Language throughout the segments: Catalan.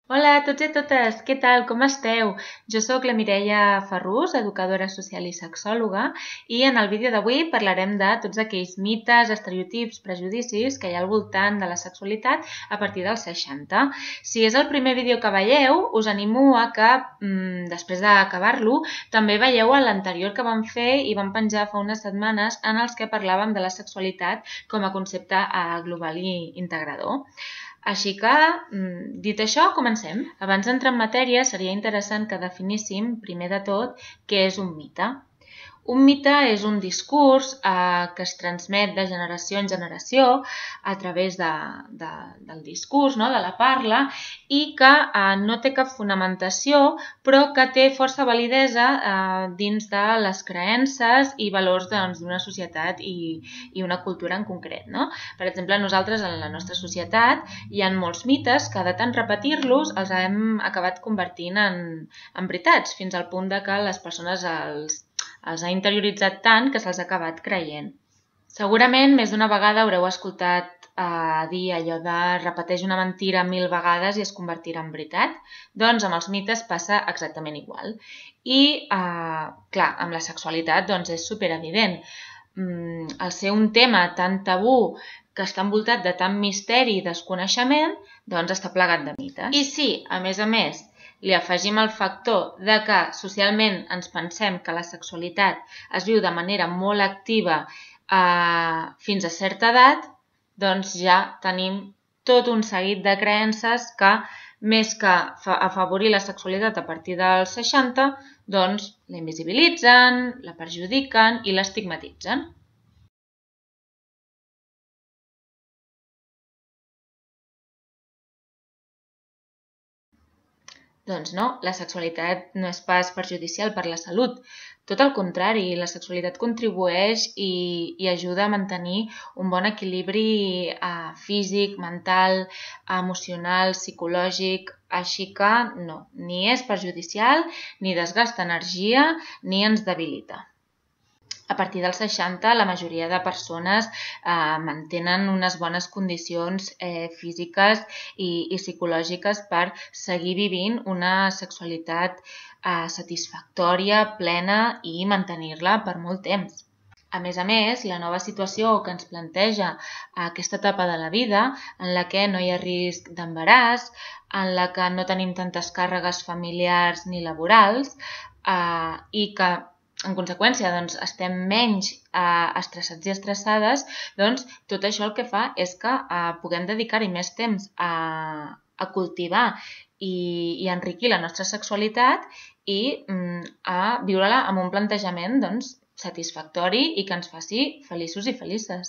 Hola a tots i a totes, què tal, com esteu? Jo sóc la Mireia Ferrús, educadora social i sexòloga, i en el vídeo d'avui parlarem de tots aquells mites, estereotips, prejudicis que hi ha al voltant de la sexualitat a partir dels 60. Si és el primer vídeo que veieu, us animo a que, després d'acabar-lo, també veieu l'anterior que vam fer i vam penjar fa unes setmanes en els que parlàvem de la sexualitat com a concepte global i integrador. Així que, dit això, comencem. Abans d'entrar en matèria, seria interessant que definíssim, primer de tot, què és un mite. Un mite és un discurs que es transmet de generació en generació a través del discurs, no? De la parla, i que no té cap fonamentació, però que té força validesa dins de les creences i valors d'una societat i una cultura en concret. No? Per exemple, nosaltres en la nostra societat hi ha molts mites que de tant repetir-los els hem acabat convertint en veritats, fins al punt de que les persones els ha interioritzat tant que se'ls ha acabat creient. Segurament més d'una vegada haureu escoltat dir allò de repeteix una mentira 1000 vegades i es convertirà en veritat. Doncs amb els mites passa exactament igual. I, clar, amb la sexualitat doncs és superevident. Al ser un tema tan tabú que està envoltat de tant misteri i desconeixement, doncs està plagat de mites. I sí, a més, li afegim el factor de que socialment ens pensem que la sexualitat es viu de manera molt activa fins a certa edat, doncs ja tenim tot un seguit de creences que, més que afavorir la sexualitat a partir dels 60, doncs la invisibilitzen, la perjudiquen i l'estigmatitzen. Doncs no, la sexualitat no és pas perjudicial per la salut. Tot el contrari, la sexualitat contribueix i ajuda a mantenir un bon equilibri físic, mental, emocional, psicològic, així que no, ni és perjudicial, ni desgasta energia, ni ens debilita. A partir dels 60, la majoria de persones mantenen unes bones condicions físiques i psicològiques per seguir vivint una sexualitat satisfactòria, plena i mantenir-la per molt temps. A més, la nova situació que ens planteja aquesta etapa de la vida, en la que no hi ha risc d'embaràs, en la que no tenim tantes càrregues familiars ni laborals i que en conseqüència, doncs, estem menys estressats i estressades, doncs tot això el que fa és que puguem dedicar-hi més temps a cultivar i enriquir la nostra sexualitat i a viure-la amb un plantejament doncs, satisfactori i que ens faci feliços i felices.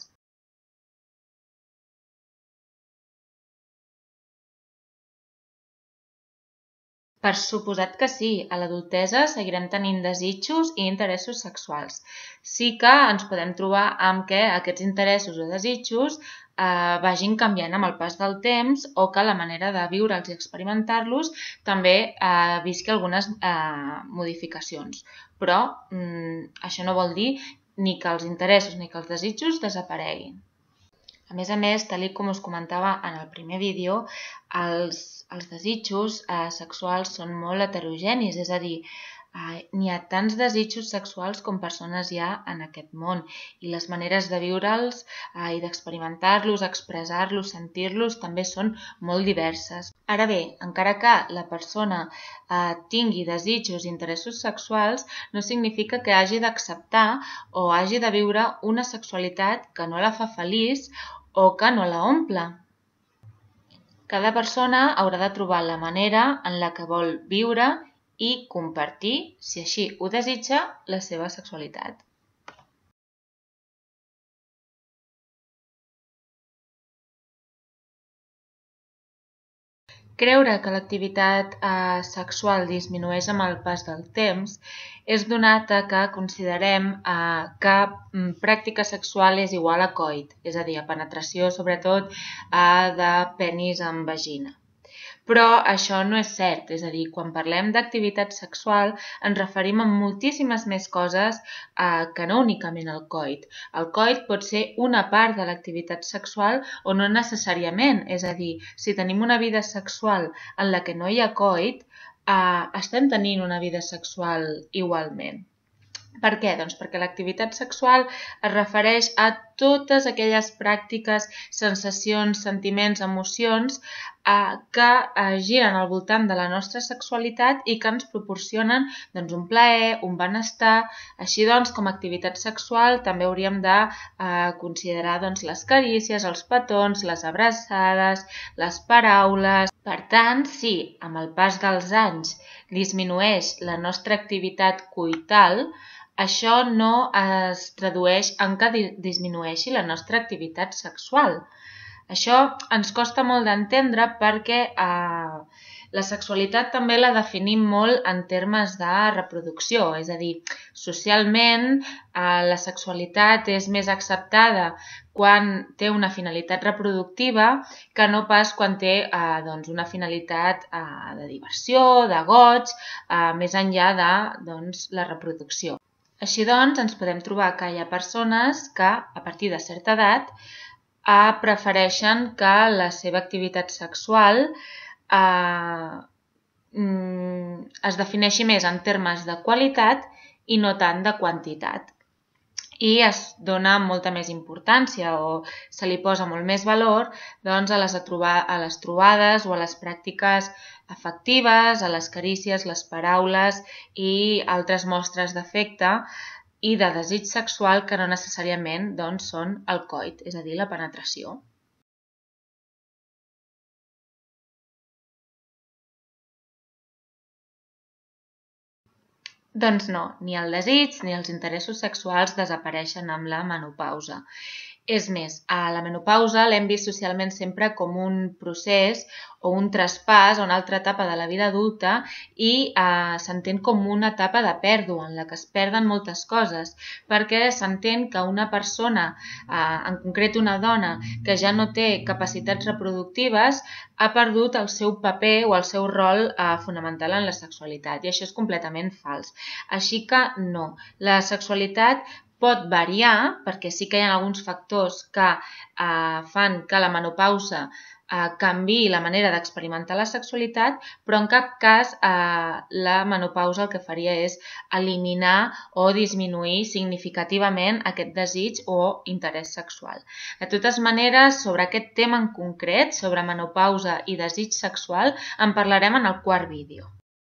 Per suposat que sí, a l'adultesa seguirem tenint desitjos i interessos sexuals. Sí que ens podem trobar amb que aquests interessos o desitjos vagin canviant amb el pas del temps o que la manera de viure'ls i experimentar-los també visqui algunes modificacions. Però això no vol dir ni que els interessos ni que els desitjos desapareguin. A més, tal com us comentava en el primer vídeo, els desitjos sexuals són molt heterogenis, és a dir, n'hi ha tants desitjos sexuals com persones hi ha en aquest món i les maneres de viure'ls i d'experimentar-los, expressar-los, sentir-los també són molt diverses. Ara bé, encara que la persona tingui desitjos i interessos sexuals, no significa que hagi d'acceptar o hagi de viure una sexualitat que no la fa feliç o que no la omple. Cada persona haurà de trobar la manera en la que vol viure i compartir, si així ho desitja, la seva sexualitat. Creure que l'activitat sexual disminueix amb el pas del temps és donat a que considerem que pràctica sexual és igual a coit, és a dir, a penetració sobretot de penis amb vagina. Però això no és cert, és a dir, quan parlem d'activitat sexual ens referim a moltíssimes més coses que no únicament al coit. El coit pot ser una part de l'activitat sexual o no necessàriament, és a dir, si tenim una vida sexual en la que no hi ha coit, estem tenint una vida sexual igualment. Per què? Doncs perquè l'activitat sexual es refereix a totes aquelles pràctiques, sensacions, sentiments, emocions que giren al voltant de la nostra sexualitat i que ens proporcionen un plaer, un benestar. Així doncs, com a activitat sexual també hauríem de considerar les carícies, els petons, les abraçades, les paraules. Per tant, si amb el pas dels anys disminueix la nostra activitat coital, això no es tradueix en que disminueixi la nostra activitat sexual. Això ens costa molt d'entendre perquè la sexualitat també la definim molt en termes de reproducció, és a dir, socialment la sexualitat és més acceptada quan té una finalitat reproductiva que no pas quan té una finalitat de diversió, de goig, més enllà de la reproducció. Així doncs, ens podem trobar que hi ha persones que, a partir de certa edat, prefereixen que la seva activitat sexual es defineixi més en termes de qualitat i no tant de quantitat. I es dona molta més importància o se li posa molt més valor a les trobades o a les pràctiques afectives, a les carícies, les paraules i altres mostres d'afecte i de desig sexual que no necessàriament són el coit, és a dir, la penetració. Doncs no, ni el desig ni els interessos sexuals desapareixen amb la menopausa. És més, a la menopausa l'hem vist socialment sempre com un procés o un traspàs a una altra etapa de la vida adulta i s'entén com una etapa de pèrdua en la que es perden moltes coses perquè s'entén que una persona, en concret una dona, que ja no té capacitats reproductives ha perdut el seu paper o el seu rol fonamental en la sexualitat i això és completament fals. Així que no, la sexualitat pot variar, perquè sí que hi ha alguns factors que fan que la menopausa canviï la manera d'experimentar la sexualitat, però en cap cas la menopausa el que faria és eliminar o disminuir significativament aquest desig o interès sexual. De totes maneres, sobre aquest tema en concret, sobre menopausa i desig sexual, en parlarem en el quart vídeo.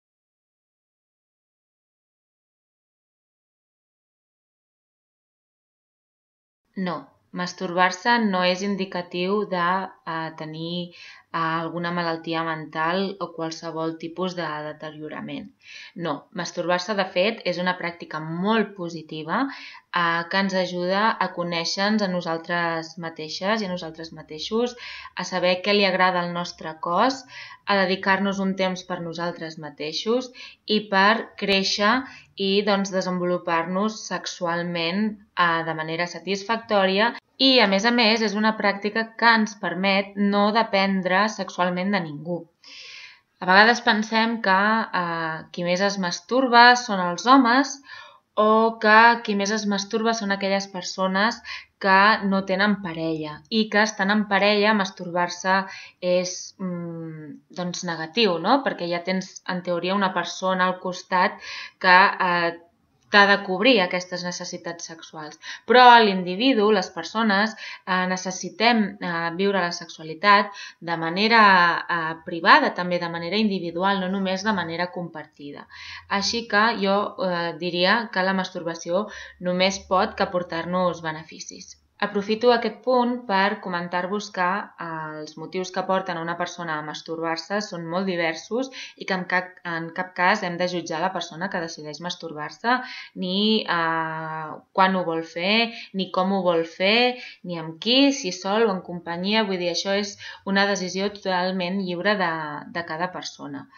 No, masturbar-se no és indicatiu de tenir alguna malaltia mental o qualsevol tipus de deteriorament. No, masturbar-se de fet és una pràctica molt positiva que ens ajuda a conèixer-nos a nosaltres mateixes i a nosaltres mateixos, a saber què li agrada al nostre cos, a dedicar-nos un temps per nosaltres mateixos i per créixer i desenvolupar-nos sexualment de manera satisfactòria i, a més, és una pràctica que ens permet no dependre sexualment de ningú. A vegades pensem que qui més es masturba són els homes o que qui més es masturba són aquelles persones que no tenen parella i que estan en parella, masturbar-se és negatiu, no? Perquè ja tens en teoria una persona al costat que t'ha de cobrir aquestes necessitats sexuals. Però l'individu, les persones, necessitem viure la sexualitat de manera privada, també de manera individual, no només de manera compartida. Així que jo diria que la masturbació només pot aportar-nos beneficis. Aprofito aquest punt per comentar-vos que els motius que porten a una persona a masturbar-se són molt diversos i que en cap cas hem de jutjar la persona que decideix masturbar-se, ni quan ho vol fer, ni com ho vol fer, ni amb qui, si sol o en companyia. Vull dir, això és una decisió totalment lliure de cada persona.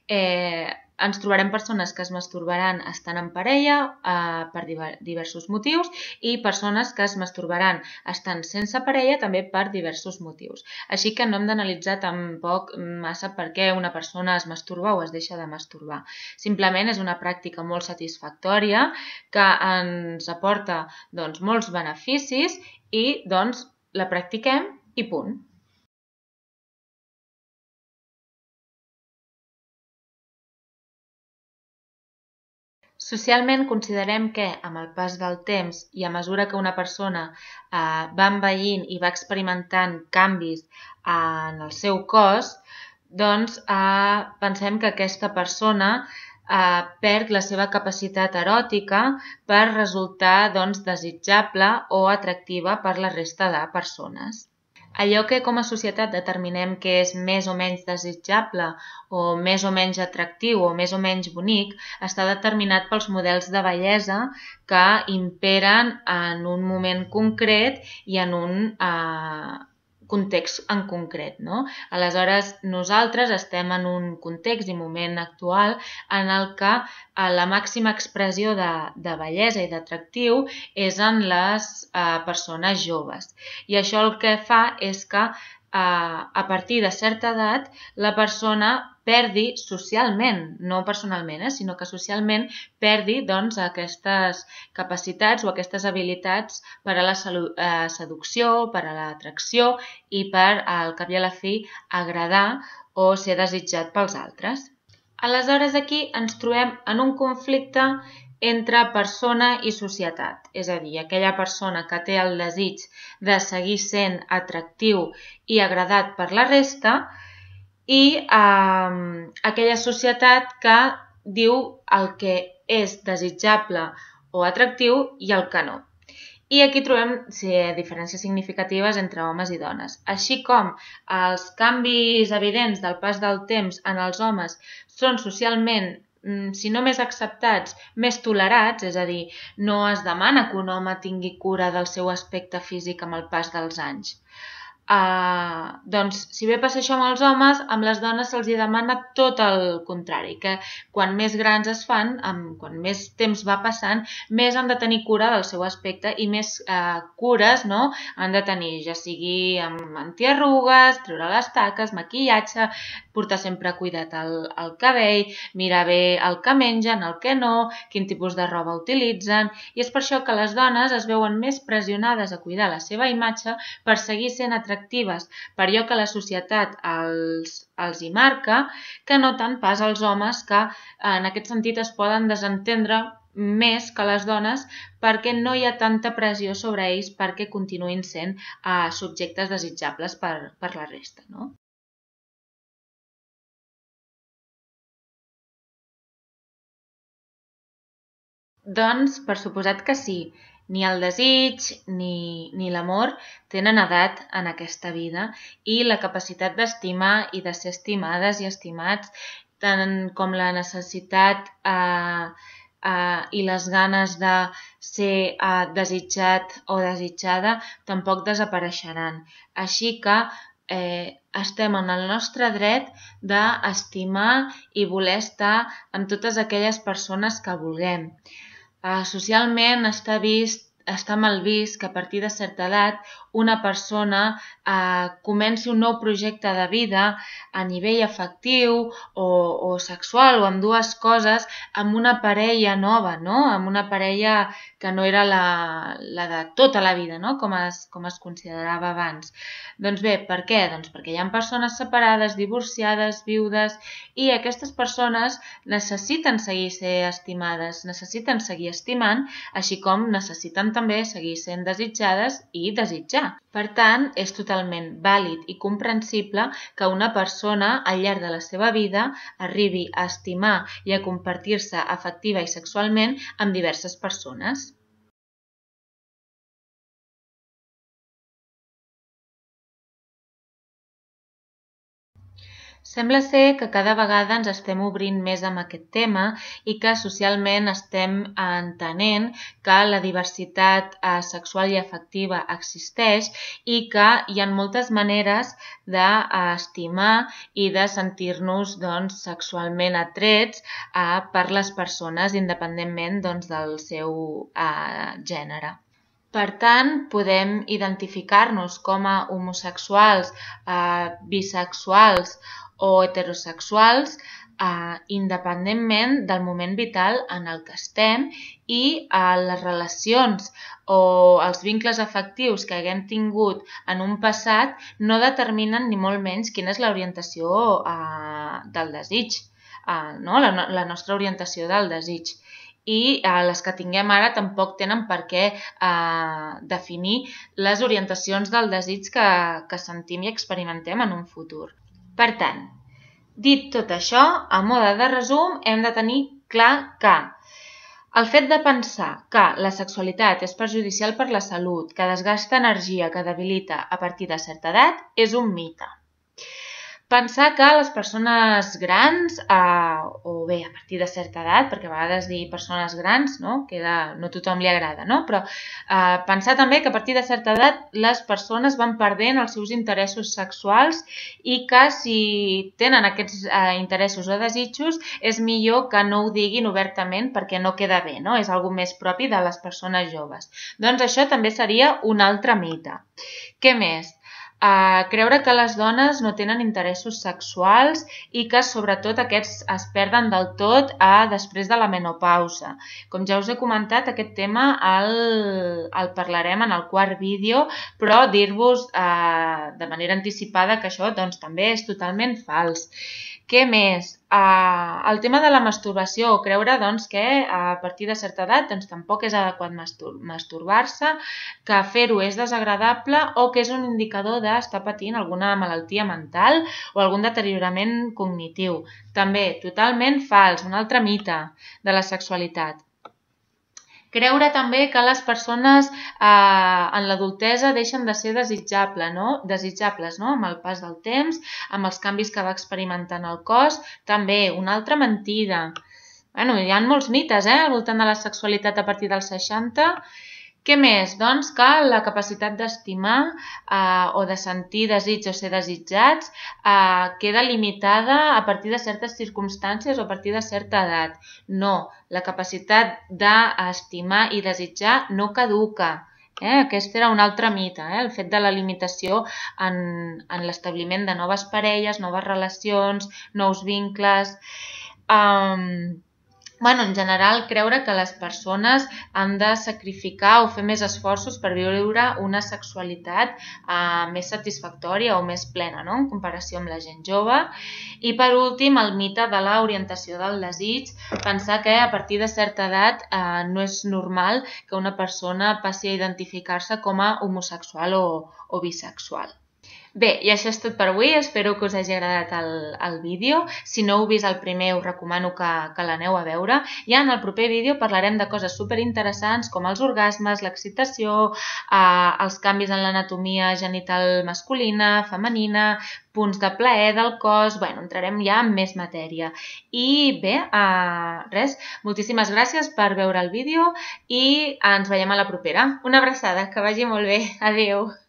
Ens trobarem persones que es masturbaran estant en parella per diversos motius i persones que es masturbaran estant sense parella també per diversos motius. Així que no hem d'analitzar tampoc massa per què una persona es masturba o es deixa de masturbar. Simplement és una pràctica molt satisfactòria que ens aporta molts beneficis i la practiquem i punt. Socialment considerem que amb el pas del temps i a mesura que una persona va envellint i va experimentant canvis en el seu cos, pensem que aquesta persona perd la seva capacitat eròtica per resultar desitjable o atractiva per la resta de persones. Allò que com a societat determinem que és més o menys desitjable o més o menys atractiu o més o menys bonic està determinat pels models de bellesa que imperen en un moment concret i en un context en concret. Aleshores, nosaltres estem en un context i moment actual en el que la màxima expressió de bellesa i d'atractiu és en les persones joves. I això el que fa és que a partir de certa edat la persona perdi socialment, no personalment, sinó que socialment perdi aquestes capacitats o aquestes habilitats per a la seducció, per a l'atracció i per, al cap i a la fi, agradar o ser desitjat pels altres. Aleshores, aquí ens trobem en un conflicte entre persona i societat, és a dir, aquella persona que té el desig de seguir sent atractiu i agradat per la resta i aquella societat que diu el que és desitjable o atractiu i el que no. I aquí trobem diferències significatives entre homes i dones. Així com els canvis evidents del pas del temps en els homes són socialment, si no més acceptats, més tolerats, és a dir, no es demana que un home tingui cura del seu aspecte físic amb el pas dels anys. Si bé passa això amb els homes, amb les dones se'ls demana tot el contrari, que quan més grans es fan, quan més temps va passant, més han de tenir cura del seu aspecte i més cures han de tenir, ja sigui amb antiarrugues, treure les taques, maquillatge, portar sempre cuidat el cabell, mirar bé el que mengen, el que no, quin tipus de roba utilitzen, i és per això que les dones es veuen més pressionades a cuidar la seva imatge per seguir sent atractives per allò que la societat els hi marca, que no tant pas als homes que en aquest sentit es poden desentendre més que les dones perquè no hi ha tanta pressió sobre ells perquè continuïn sent subjectes desitjables per la resta, no? Doncs, per suposat que sí. Ni el desig ni l'amor tenen edat en aquesta vida i la capacitat d'estimar i de ser estimades i estimats, tant com la necessitat i les ganes de ser desitjat o desitjada, tampoc desapareixeran. Així que estem en el nostre dret d'estimar i voler estar amb totes aquelles persones que vulguem. Socialment està mal vist que a partir de certa edat una persona comenci un nou projecte de vida a nivell afectiu o sexual o amb dues coses amb una parella nova, amb una parella que no era la de tota la vida, com es considerava abans. Doncs bé, per què? Doncs perquè hi ha persones separades, divorciades, viudes, i aquestes persones necessiten seguir ser estimades, necessiten seguir estimant, així com necessiten també seguir sent desitjades i desitjar. Per tant, és totalment vàlid i comprensible que una persona al llarg de la seva vida arribi a estimar i a compartir-se afectiva i sexualment amb diverses persones. Sembla ser que cada vegada ens estem obrint més amb aquest tema i que socialment estem entenent que la diversitat sexual i afectiva existeix i que hi ha moltes maneres d'estimar i de sentir-nos sexualment atrets per les persones independentment del seu gènere. Per tant, podem identificar-nos com a homosexuals, bisexuals o heterosexuals independentment del moment vital en el que estem i les relacions o els vincles afectius que haguem tingut en un passat no determinen ni molt menys quina és l'orientació del desig, la nostra orientació del desig. I les que tinguem ara tampoc tenen per què definir les orientacions del desig que sentim i experimentem en un futur. Per tant, dit tot això, a mode de resum, hem de tenir clar que el fet de pensar que la sexualitat és perjudicial per la salut, que desgasta energia, que debilita a partir de certa edat, és un mite. Pensar que les persones grans, o bé a partir de certa edat, perquè a vegades dir persones grans no tothom li agrada, però pensar també que a partir de certa edat les persones van perdent els seus interessos sexuals i que si tenen aquests interessos o desitjos és millor que no ho diguin obertament perquè no queda bé, és algo més propi de les persones joves. Doncs això també seria un altre mite. Què més? Creure que les dones no tenen interessos sexuals i que sobretot aquests es perden del tot després de la menopausa. Com ja us he comentat, aquest tema el parlarem en el quart vídeo, però dir-vos de manera anticipada que això també és totalment fals. Què més? El tema de la masturbació, creure que a partir de certa edat tampoc és adequat masturbar-se, que fer-ho és desagradable o que és un indicador d'estar patint alguna malaltia mental o algun deteriorament cognitiu. També totalment fals, un altre mite de la sexualitat. Creure també que les persones en l'adultesa deixen de ser desitjables amb el pas del temps, amb els canvis que va experimentant el cos, també una altra mentida. Hi ha molts mites al voltant de la sexualitat a partir dels 60. Què més? Doncs que la capacitat d'estimar o de sentir desig o ser desitjats queda limitada a partir de certes circumstàncies o a partir de certa edat. No, la capacitat d'estimar i desitjar no caduca. Aquest era un altre mite, el fet de la limitació en l'establiment de noves parelles, noves relacions, nous vincles. En general, creure que les persones han de sacrificar o fer més esforços per viure una sexualitat més satisfactòria o més plena, en comparació amb la gent jove. I per últim, el mite de l'orientació del desig, pensar que a partir de certa edat no és normal que una persona passi a identificar-se com a homosexual o bisexual. Bé, i això és tot per avui, espero que us hagi agradat el vídeo. Si no heu vist el primer, us recomano que l'aneu a veure. I en el proper vídeo parlarem de coses superinteressants com els orgasmes, l'excitació, els canvis en l'anatomia genital masculina, femenina, punts de plaer del cos, entrarem ja en més matèria. I bé, res, moltíssimes gràcies per veure el vídeo i ens veiem a la propera. Una abraçada, que vagi molt bé. Adéu!